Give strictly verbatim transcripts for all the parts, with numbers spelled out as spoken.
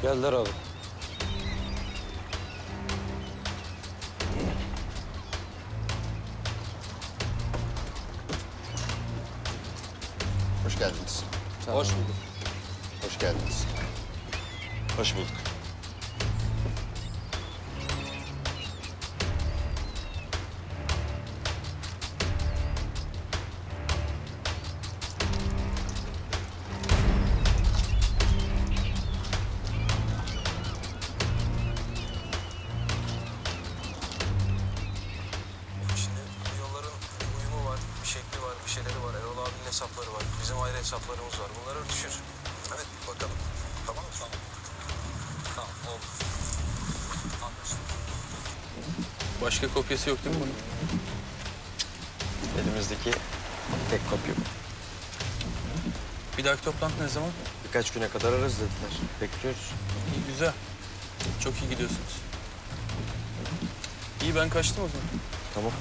Geldiler abi. Hoş geldiniz. Hoş bulduk. Hoş geldiniz. Hoş bulduk. Şimdi yolların uyumu var, bir şekli var, bir şeyleri var. Erol abinin hesapları var. Bizim ayrı hesaplarımız var. Bunları örtüşür. Evet, bakalım. Tamam mı? Tamam. Tamam, oldu. Anlaşıldı. Başka kopyası yok değil mi bunun? Elimizdeki tek kopya bu. Bir dahaki toplantı ne zaman? Birkaç güne kadar ararız dediler. Bekliyoruz. İyi, güzel. Çok iyi gidiyorsunuz. İyi, ben kaçtım o zaman. Tamam.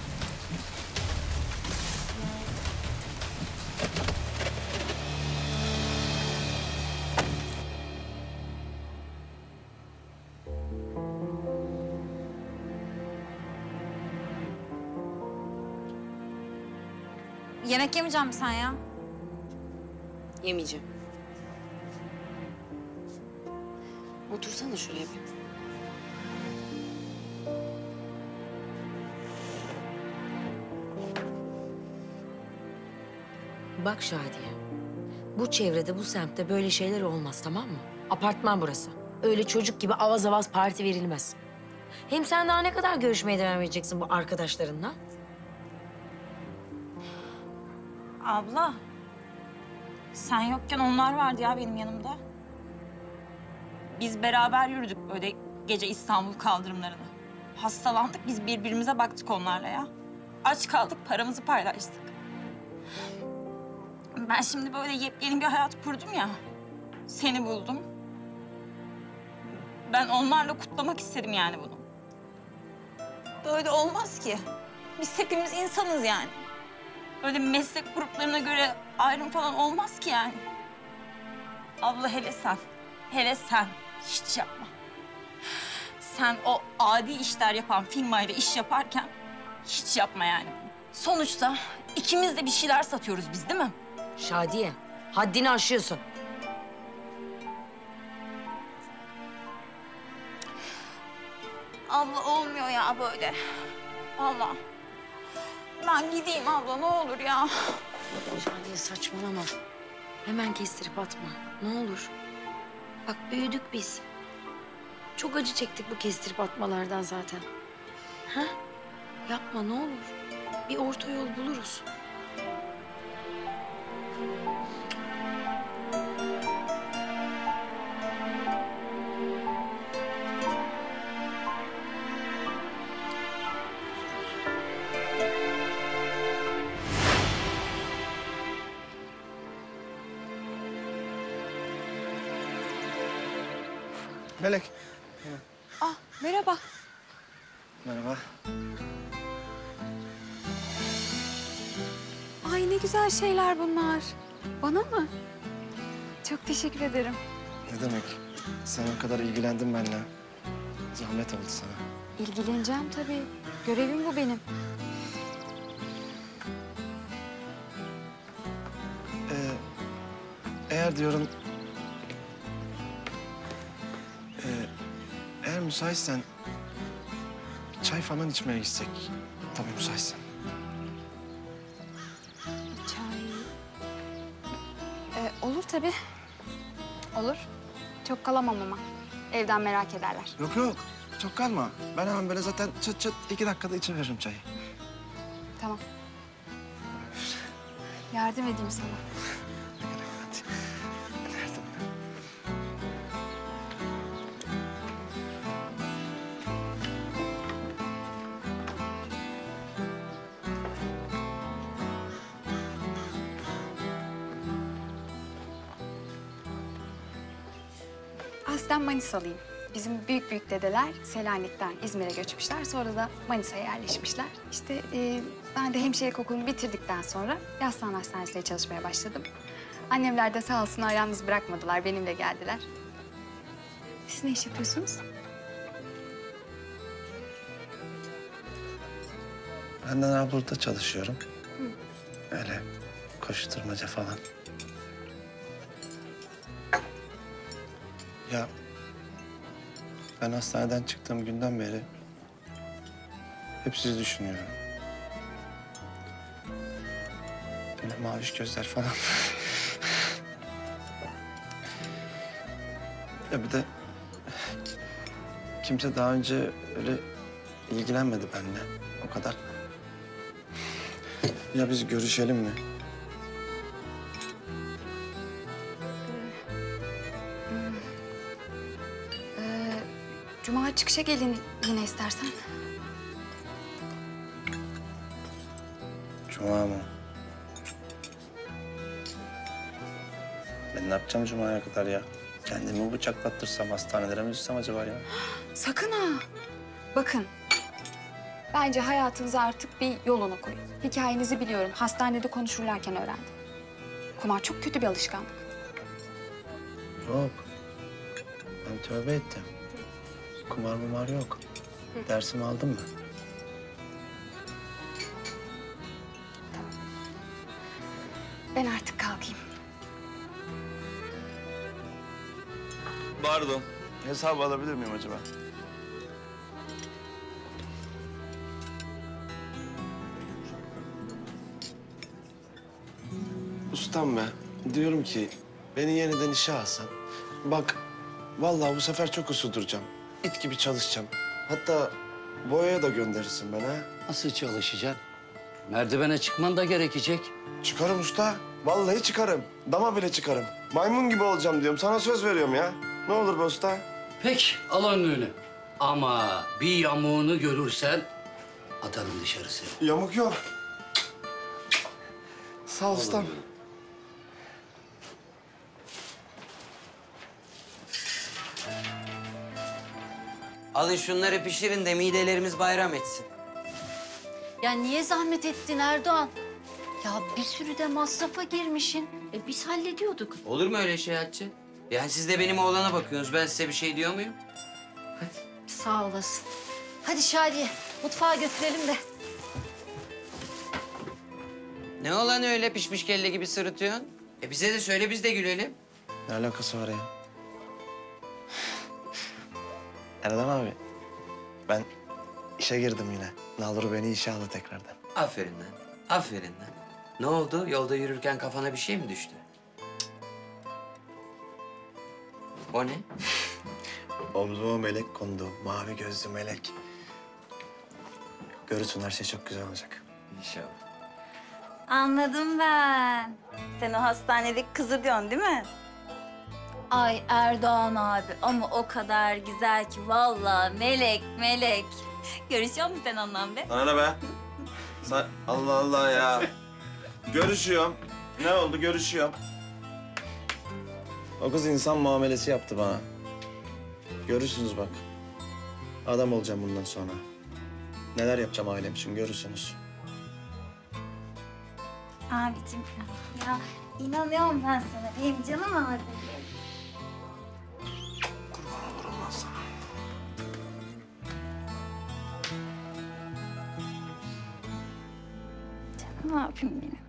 Yemek yemeyecek misin sen ya? Yemeyeceğim. Otursana şuraya bir. Bak Şadiye, bu çevrede, bu semtte böyle şeyler olmaz, tamam mı? Apartman burası. Öyle çocuk gibi avaz avaz parti verilmez. Hem sen daha ne kadar görüşmeye devam edeceksin bu arkadaşlarınla? Abla, sen yokken onlar vardı ya benim yanımda. Biz beraber yürüdük böyle gece İstanbul kaldırımlarını. Hastalandık, biz birbirimize baktık onlarla ya. Aç kaldık, paramızı paylaştık. Ben şimdi böyle yepyeni bir hayat kurdum ya. Seni buldum. Ben onlarla kutlamak istedim yani bunu. Böyle olmaz ki. Biz hepimiz insanız yani. Öyle meslek gruplarına göre ayrım falan olmaz ki yani. Abla hele sen, hele sen hiç yapma. Sen o adi işler yapan firmayla iş yaparken hiç yapma yani. Sonuçta ikimiz de bir şeyler satıyoruz biz, değil mi? Şadiye, haddini aşıyorsun. Abla olmuyor ya böyle. Vallahi. Ben gideyim abla ne olur ya. Şadiye saçmalama. Hemen kestirip atma. Ne olur. Bak büyüdük biz. Çok acı çektik bu kestirip atmalardan zaten. Ha? Yapma ne olur. Bir orta yol buluruz. Melek. Ah, merhaba. Merhaba. Ay ne güzel şeyler bunlar. Bana mı? Çok teşekkür ederim. Ne demek? Sen o kadar ilgilendin benimle. Zahmet oldu sana. İlgileneceğim tabii. Görevim bu benim. Ee, eğer diyorum... Ee, eğer müsaitsen... çay falan içmeye gitsek. Tabii müsaitsen. Çay... Ee, olur tabii. Olur. Çok kalamam ama. Evden merak ederler. Yok yok. Çok kalma. Ben hemen böyle zaten çıt çıt iki dakikada içiveririm çayı. Tamam. Yardım edeyim sana. Hadi. Nerede? Aslen Manisalıyım. Bizim büyük büyük dedeler Selanik'ten İzmir'e göçmüşler. Sonra da Manisa'ya yerleşmişler. İşte e, ben de hemşirelik okulunu bitirdikten sonra Yaslan Hastanesi'nde çalışmaya başladım. Annemler de sağ olsunlar yalnız bırakmadılar, benimle geldiler. Siz ne iş yapıyorsunuz? Ben de daha burada çalışıyorum. Öyle koşturmaca falan. Ya ben hastaneden çıktığım günden beri hep sizi düşünüyorum. Böyle maviş gözler falan. Ya bir de kimse daha önce öyle ilgilenmedi benimle o kadar. Ya biz görüşelim mi? Ee, Cuma çıkışa gelin yine istersen. Cuma mı? Ben ne yapacağım Cuma'ya kadar ya? Kendimi bıçaklattırsam, hastanelere mi düşsem acaba ya? Sakın ha. Bakın. Bence hayatınıza artık bir yolunu koyun. Hikayenizi biliyorum. Hastanede konuşurlarken öğrendim. Kumar çok kötü bir alışkanlık. Yok. Ben tövbe ettim. Kumar mumar yok. Dersimi aldım mı? Ben artık kalkayım. Pardon. Hesabı alabilir miyim acaba? Ustam be, diyorum ki beni yeniden işe alsan. Bak, vallahi bu sefer çok usul duracağım. İt gibi çalışacağım. Hatta boyaya da gönderirsin beni ha. Nasıl çalışacaksın? Merdivene çıkman da gerekecek. Çıkarım usta. Vallahi çıkarım. Dama bile çıkarım. Maymun gibi olacağım diyorum. Sana söz veriyorum ya. Ne olur be usta. Peki, al önlüğünü. Ama bir yamuğunu görürsen atarım dışarı seni. Yamuk yok. Sağ ol ustam. Alın şunları pişirin de midelerimiz bayram etsin. Ya niye zahmet ettin Erdoğan? Ya bir sürü de masrafa girmişsin. E biz hallediyorduk. Olur mu öyle şey Hatice? Yani siz de benim oğlana bakıyorsunuz. Ben size bir şey diyor muyum? Sağ olasın. Hadi Şadiye, mutfağa götürelim de. Ne olan öyle pişmiş kelle gibi sırıtıyorsun? E bize de söyle biz de gülelim. Ne alakası var ya? Erdem abi, ben işe girdim yine. Naluru beni işe aldı tekrardan. Aferin lan. Aferin lan. Ne oldu? Yolda yürürken kafana bir şey mi düştü? O ne? Omzuma melek kondu, mavi gözlü melek. Görürsün her şey çok güzel olacak. İnşallah. Anladım ben. Sen o hastanedeki kızı diyorsun değil mi? Ay Erdoğan abi ama o kadar güzel ki vallahi melek melek. Görüşüyor musun sen ondan be? Sana ne be? Sen... Allah Allah ya. Görüşüyorum. Ne oldu? Görüşüyorum. O kız insan muamelesi yaptı bana. Görürsünüz bak. Adam olacağım bundan sonra. Neler yapacağım ailem için görürsünüz. Abicim ya inanıyorum ben sana. Benim canım abim. Kurban olurum lan sana. Canım abim benim.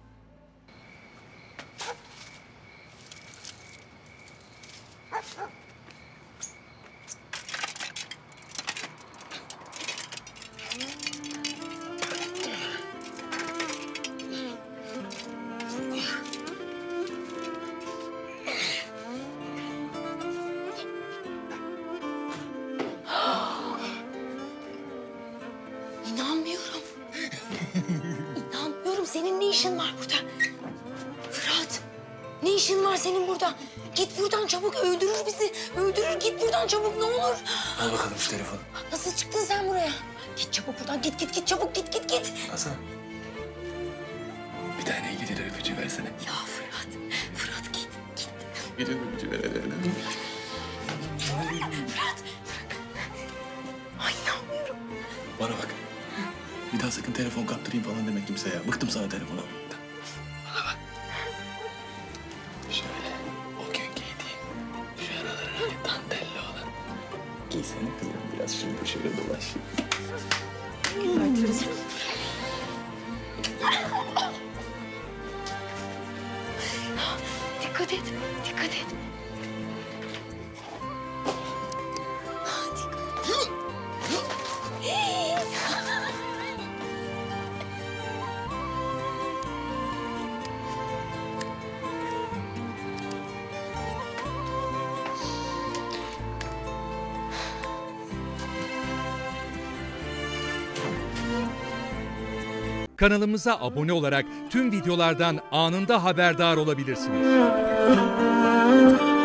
İnanmıyorum. İnanmıyorum. Senin ne işin var burada? Fırat, ne işin var senin burada? Git buradan çabuk, öldürür bizi. Öldürür, git buradan çabuk ne olur. Al bakalım şu telefonu. Nasıl çıktın sen buraya? Git çabuk buradan, git git git çabuk git git git. Hasan. Bir tane gidiyor öpücüğü versene. Ya Fırat, Fırat git git. Gidiyor öpücüğü ver. Fırat. Ay inanmıyorum. Bana bak. Bir daha sakın telefon kaptırayım falan deme kimseye. Bıktım sana telefonu almaktan. Bana bak. Şöyle o gün giydiğim şu araları hani dantelli olan Biraz şurada şöyle dolaşayım. Dikkat et, dikkat et. Kanalımıza abone olarak tüm videolardan anında haberdar olabilirsiniz.